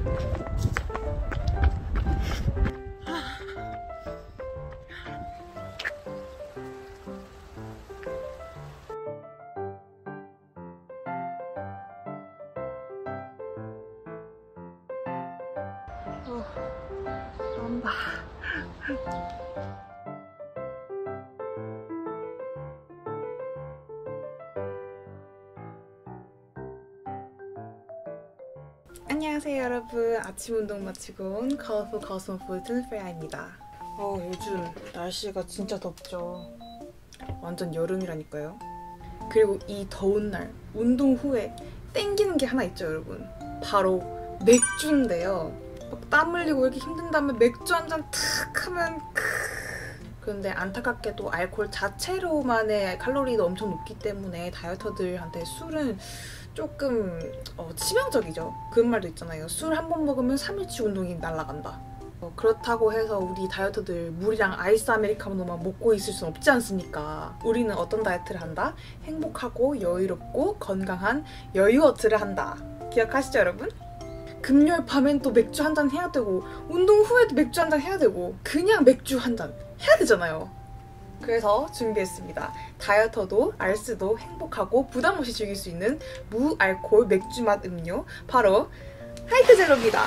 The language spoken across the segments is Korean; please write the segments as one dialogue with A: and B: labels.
A: 엄마. 안녕하세요 여러분. 아침 운동 마치고 온 컬러풀 코스모폴리탄 프레야입니다. 요즘 날씨가 진짜 덥죠. 완전 여름이라니까요. 그리고 이 더운 날 운동 후에 땡기는 게 하나 있죠 여러분. 바로 맥주인데요. 막 땀 흘리고 이렇게 힘든 다음에 맥주 한 잔 탁 하면 그런데 안타깝게도 알코올 자체로만의 칼로리도 엄청 높기 때문에 다이어터들한테 술은 조금 치명적이죠. 그런 말도 있잖아요. 술 한 번 먹으면 3일치 운동이 날아간다. 그렇다고 해서 우리 다이어터들 물이랑 아이스 아메리카노만 먹고 있을 순 없지 않습니까? 우리는 어떤 다이어트를 한다? 행복하고 여유롭고 건강한 여유어트를 한다. 기억하시죠 여러분? 금요일 밤엔 또 맥주 한 잔 해야 되고 운동 후에도 맥주 한 잔 해야 되고 그냥 맥주 한 잔 해야 되잖아요. 그래서 준비했습니다. 다이어터도 알스도 행복하고 부담 없이 즐길 수 있는 무알코올 맥주 맛 음료, 바로 하이트 제로입니다.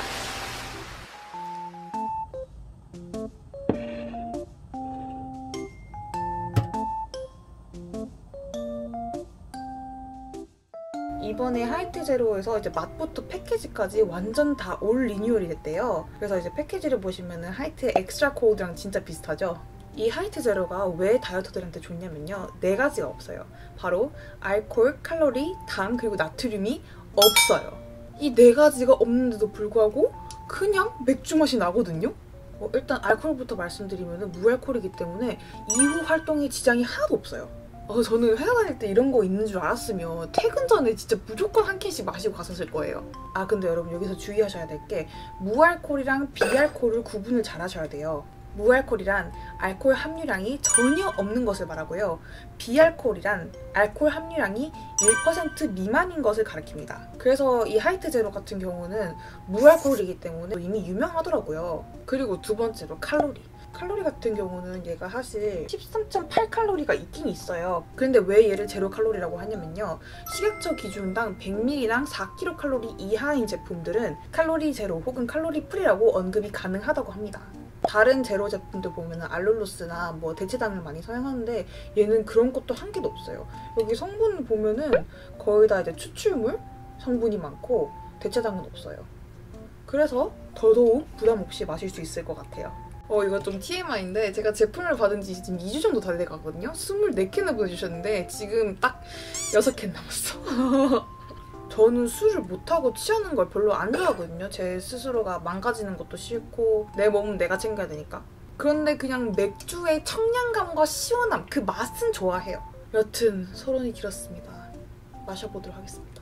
A: 이번에 하이트 제로에서 이제 맛부터 패키지까지 완전 다 올 리뉴얼이 됐대요. 그래서 이제 패키지를 보시면은 하이트 엑스트라 콜드랑 진짜 비슷하죠? 이 하이트 제로가 왜 다이어터들한테 좋냐면요. 4가지가 없어요. 바로 알코올, 칼로리, 당, 그리고 나트륨이 없어요. 이 4가지가 없는데도 불구하고 그냥 맥주 맛이 나거든요? 일단 알코올부터 말씀드리면 무알코올이기 때문에 이후 활동에 지장이 하나도 없어요. 저는 회사 다닐 때 이런 거 있는 줄 알았으면 퇴근 전에 진짜 무조건 한 캔씩 마시고 갔었을 거예요. 근데 여러분 여기서 주의하셔야 될 게 무알코올이랑 비알코올을 구분을 잘 하셔야 돼요. 무알코올이란 알코올 함유량이 전혀 없는 것을 말하고요. 비알코올이란 알코올 함유량이 1% 미만인 것을 가리킵니다. 그래서 이 하이트 제로 같은 경우는 무알코올이기 때문에 이미 유명하더라고요. 그리고 두 번째로 칼로리. 칼로리 같은 경우는 얘가 사실 13.8칼로리가 있긴 있어요. 그런데 왜 얘를 제로 칼로리라고 하냐면요. 식약처 기준당 100ml당 4kcal 이하인 제품들은 칼로리 제로 혹은 칼로리 프리라고 언급이 가능하다고 합니다. 다른 제로 제품들 보면 알룰로스나 뭐 대체당을 많이 사용하는데 얘는 그런 것도 한 개도 없어요. 여기 성분 보면은 거의 다 이제 추출물 성분이 많고 대체당은 없어요. 그래서 더더욱 부담 없이 마실 수 있을 것 같아요. 이거 좀 TMI인데 제가 제품을 받은 지 지금 2주 정도 다 돼가거든요? 24캔을 보내주셨는데 지금 딱 6캔 남았어. 저는 술을 못하고 취하는 걸 별로 안 좋아하거든요. 제 스스로가 망가지는 것도 싫고 내 몸은 내가 챙겨야 되니까. 그런데 그냥 맥주의 청량감과 시원함, 그 맛은 좋아해요. 여튼 서론이 길었습니다. 마셔보도록 하겠습니다.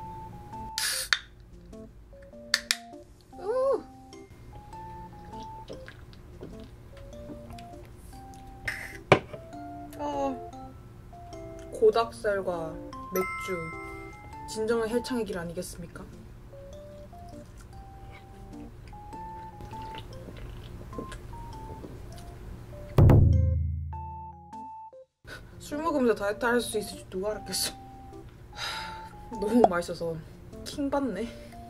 A: 고닭살과 맥주, 진정한 헬창의 길 아니겠습니까? 술 먹으면서 다이어트 할 수 있을지 누가 알았겠어. 너무 맛있어서 킹받네.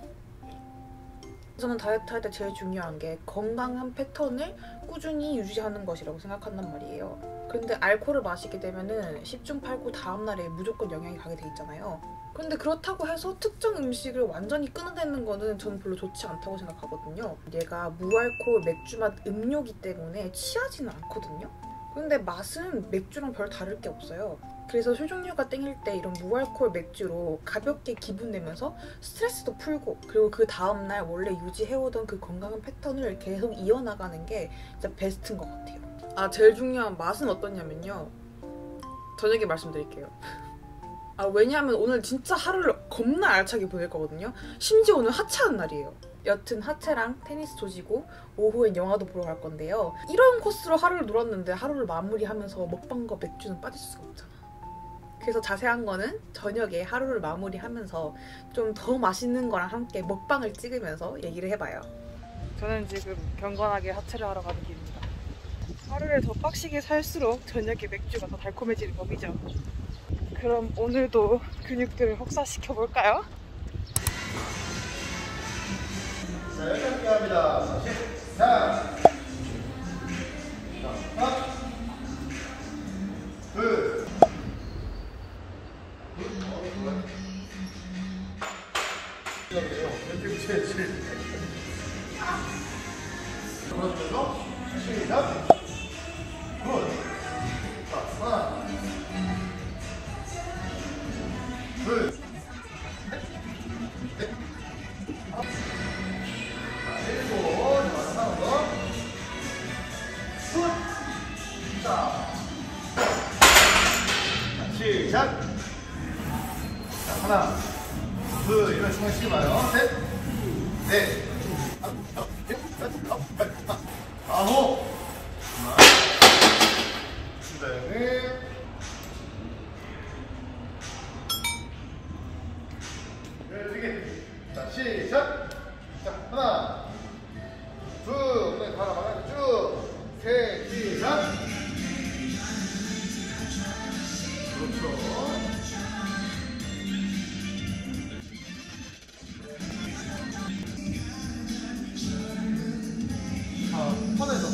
A: 저는 다이어트 할 때 제일 중요한 게 건강한 패턴을 꾸준히 유지하는 것이라고 생각한단 말이에요. 근데 알코올을 마시게 되면은 10중 8구 다음날에 무조건 영향이 가게 돼 있잖아요. 근데 그렇다고 해서 특정 음식을 완전히 끊어내는 거는 저는 별로 좋지 않다고 생각하거든요. 얘가 무알코올 맥주 맛 음료기 때문에 취하지는 않거든요. 근데 맛은 맥주랑 별 다를 게 없어요. 그래서 술 종류가 땡길 때 이런 무알코올 맥주로 가볍게 기분 내면서 스트레스도 풀고 그리고 그 다음날 원래 유지해오던 그 건강한 패턴을 계속 이어나가는 게 진짜 베스트인 것 같아요. 제일 중요한 맛은 어떠냐면요. 저녁에 말씀드릴게요. 왜냐하면 오늘 진짜 하루를 겁나 알차게 보낼 거거든요. 심지어 오늘 하체하는 날이에요. 여튼 하체랑 테니스 조지고 오후엔 영화도 보러 갈 건데요. 이런 코스로 하루를 놀았는데 하루를 마무리하면서 먹방과 맥주는 빠질 수가 없잖아. 그래서 자세한 거는 저녁에 하루를 마무리하면서 좀 더 맛있는 거랑 함께 먹방을 찍으면서 얘기를 해봐요. 저는 지금 경건하게 하체를 하러 가는 길입니다. 하루를 더 빡시게 살수록 저녁에 맥주가 더 달콤해지는 법이죠. 그럼 오늘도 근육들을 혹사시켜 볼까요?
B: 자, 여기 함께 합니다. 시작! 하나, 둘, 왼쪽 붙여야지. 걸어주면서 시작! 굿! 자, 하나, 둘, 셋, 넷, 다섯. 자, 일곱. 하나 더. 굿! 자, 시작! 자, 하나, 둘, 이런 중간 쉬지 마요. 셋, 넷, 다섯, 여섯, 일곱, 여덟, 아홉, 그다음에 자, 시작! 자, 하나, 둘, 그다음에 하나 막아서 쭉, 셋, 시작! 그렇죠. 자, 손에서.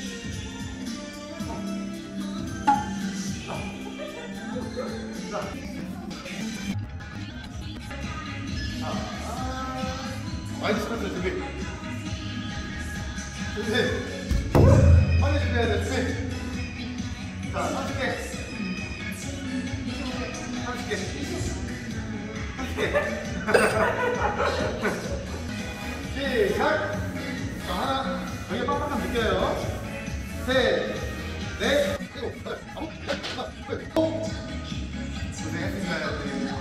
B: 많이 치면서 준비. 준비. 빨리 준비해야 돼, 준비. 자, 30개. 30개. 30개. 시작. 자, 하나. 여기 빡빡한 느껴요. 셋, 넷, 일곱, 여덟, 아홉, 열, 하나, 둘, 셋. 고생했습니다, 여러분.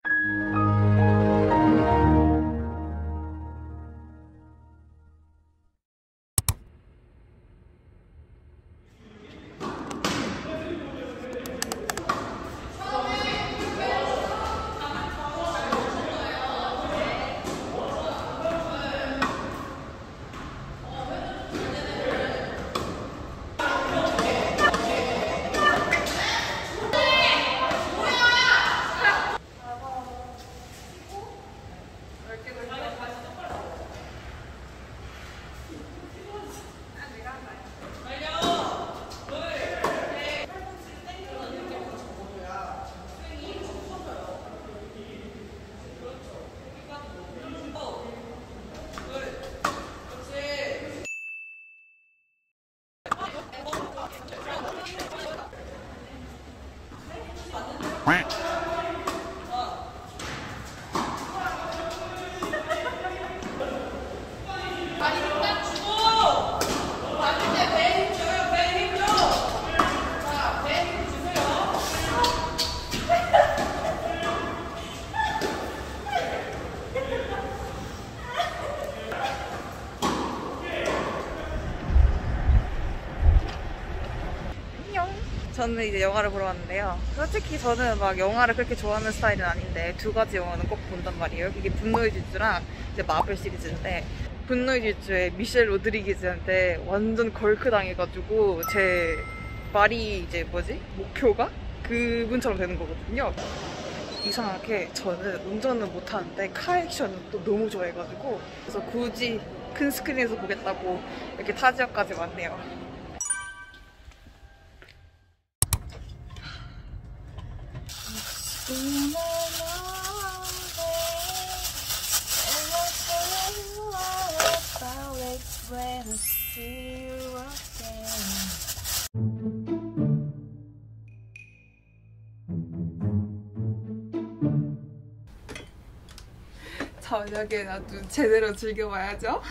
A: 저는 이제 영화를 보러 왔는데요. 솔직히 저는 막 영화를 그렇게 좋아하는 스타일은 아닌데 두 가지 영화는 꼭 본단 말이에요. 그게 분노의 질주랑 이제 마블 시리즈인데, 분노의 질주에 미셸 로드리게즈한테 완전 걸크 당해가지고 제 말이 이제 목표가 그분처럼 되는 거거든요. 이상하게 저는 운전은 못하는데 카 액션은 또 너무 좋아해가지고, 그래서 굳이 큰 스크린에서 보겠다고 이렇게 타 지역까지 왔네요. 저녁에 나도 제대로 즐겨봐야죠.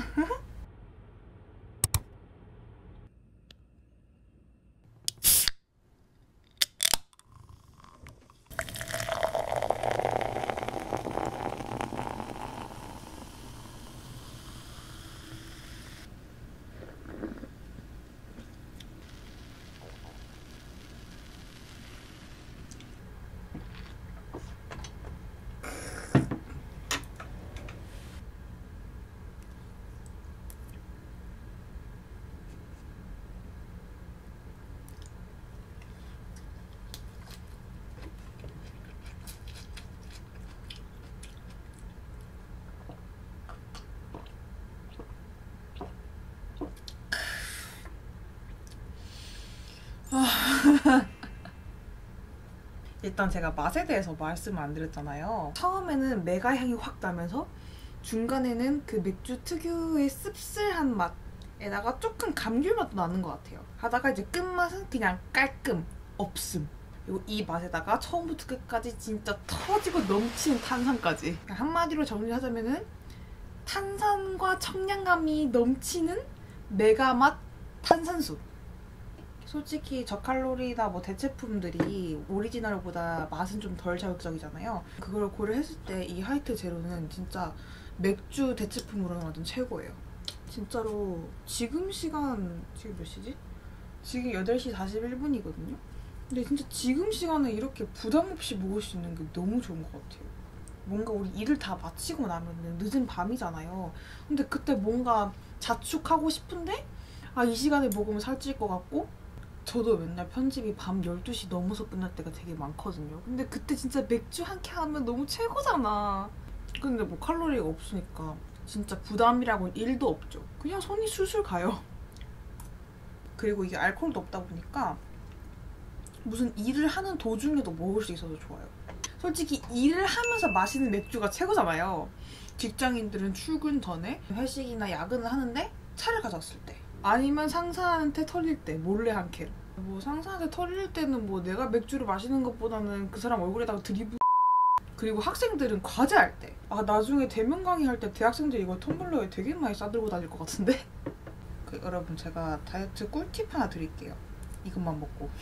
A: 일단 제가 맛에 대해서 말씀을 안 드렸잖아요. 처음에는 메가 향이 확 나면서 중간에는 그 맥주 특유의 씁쓸한 맛에다가 조금 감귤 맛도 나는 것 같아요. 하다가 이제 끝맛은 그냥 깔끔, 없음. 그리고 이 맛에다가 처음부터 끝까지 진짜 터지고 넘치는 탄산까지. 한마디로 정리하자면은 탄산과 청량감이 넘치는 메가 맛 탄산수. 솔직히 저칼로리나 뭐 대체품들이 오리지널보다 맛은 좀 덜 자극적이잖아요. 그걸 고려했을 때 이 화이트 제로는 진짜 맥주 대체품으로는 완전 최고예요. 진짜로 지금 시간 지금 몇 시지? 지금 8시 41분이거든요. 근데 진짜 지금 시간에 이렇게 부담 없이 먹을 수 있는 게 너무 좋은 것 같아요. 뭔가 우리 일을 다 마치고 나면 늦은 밤이잖아요. 근데 그때 뭔가 자축하고 싶은데 이 시간에 먹으면 살찔 것 같고, 저도 맨날 편집이 밤 12시 넘어서 끝날 때가 되게 많거든요. 근데 그때 진짜 맥주 한 캔 하면 너무 최고잖아. 근데 뭐 칼로리가 없으니까 진짜 부담이라고는 1도 없죠. 그냥 손이 술술 가요. 그리고 이게 알코올도 없다 보니까 무슨 일을 하는 도중에도 먹을 수 있어서 좋아요. 솔직히 일을 하면서 마시는 맥주가 최고잖아요. 직장인들은 출근 전에 회식이나 야근을 하는데 차를 가져왔을 때, 아니면 상사한테 털릴 때 몰래 한 캔. 뭐 상사한테 털릴 때는 뭐 내가 맥주를 마시는 것보다는 그 사람 얼굴에다가 드리블. 그리고 학생들은 과제할 때, 나중에 대면 강의할 때 대학생들이 이거 텀블러에 되게 많이 싸들고 다닐 것 같은데? 여러분, 제가 다이어트 꿀팁 하나 드릴게요. 이것만 먹고.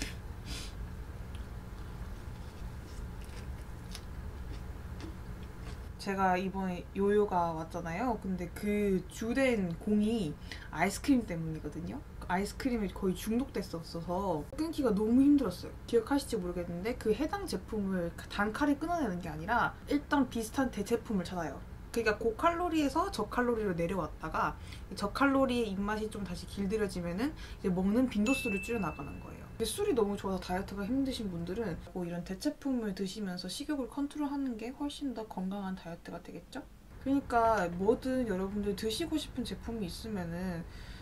A: 제가 이번에 요요가 왔잖아요. 근데 그 주된 공이 아이스크림 때문이거든요. 아이스크림에 거의 중독됐었어서 끊기가 너무 힘들었어요. 기억하실지 모르겠는데 그 해당 제품을 단칼에 끊어내는 게 아니라 일단 비슷한 대체품을 찾아요. 그러니까 고칼로리에서 저칼로리로 내려왔다가 저칼로리의 입맛이 좀 다시 길들여지면은 이제 먹는 빈도수를 줄여나가는 거예요. 술이 너무 좋아서 다이어트가 힘드신 분들은 뭐 이런 대체품을 드시면서 식욕을 컨트롤하는 게 훨씬 더 건강한 다이어트가 되겠죠? 그러니까 뭐든 여러분들 드시고 싶은 제품이 있으면은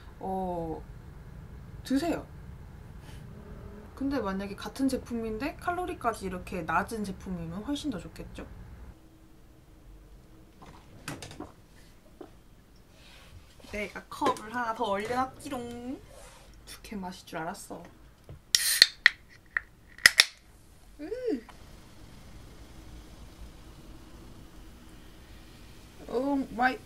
A: 드세요. 근데 만약에 같은 제품인데 칼로리까지 이렇게 낮은 제품이면 훨씬 더 좋겠죠? 내가 컵을 하나 더 얼려놨지롱. 2캔 마실 줄 알았어. 오 마이.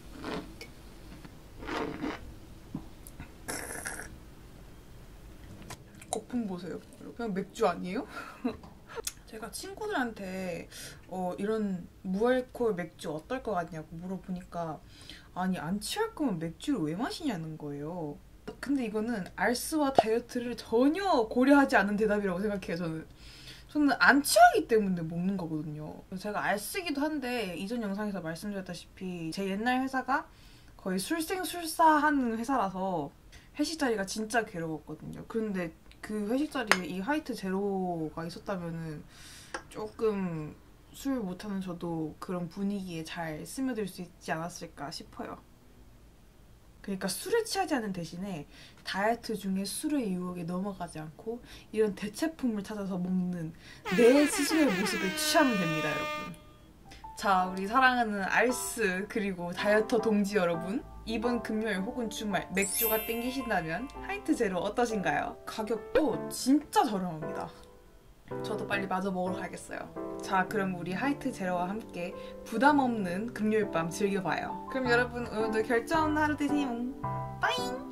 A: 거품 보세요. 그냥 맥주 아니에요? 제가 친구들한테 이런 무알코올 맥주 어떨 것 같냐고 물어보니까 아니 안 취할 거면 맥주를 왜 마시냐는 거예요. 근데 이거는 알스와 다이어트를 전혀 고려하지 않은 대답이라고 생각해요. 저는 안 취하기 때문에 먹는 거거든요. 제가 알쓰기도 한데 이전 영상에서 말씀드렸다시피 제 옛날 회사가 거의 술생술사하는 회사라서 회식 자리가 진짜 괴로웠거든요. 그런데 그 회식 자리에 이 화이트 제로가 있었다면은 조금 술 못하는 저도 그런 분위기에 잘 스며들 수 있지 않았을까 싶어요. 그러니까 술에 취하지 않는 대신에 다이어트 중에 술의 유혹에 넘어가지 않고 이런 대체품을 찾아서 먹는 내 스스로의 모습에 취하면 됩니다, 여러분. 자, 우리 사랑하는 알스 그리고 다이어터 동지 여러분, 이번 금요일 혹은 주말 맥주가 땡기신다면 화이트 제로 어떠신가요? 가격도 진짜 저렴합니다. 저도 빨리 마저 먹으러 가겠어요. 자, 그럼 우리 화이트 제로와 함께 부담 없는 금요일 밤 즐겨봐요. 그럼 여러분, 오늘도 결정 하루 되세요. 빠잉!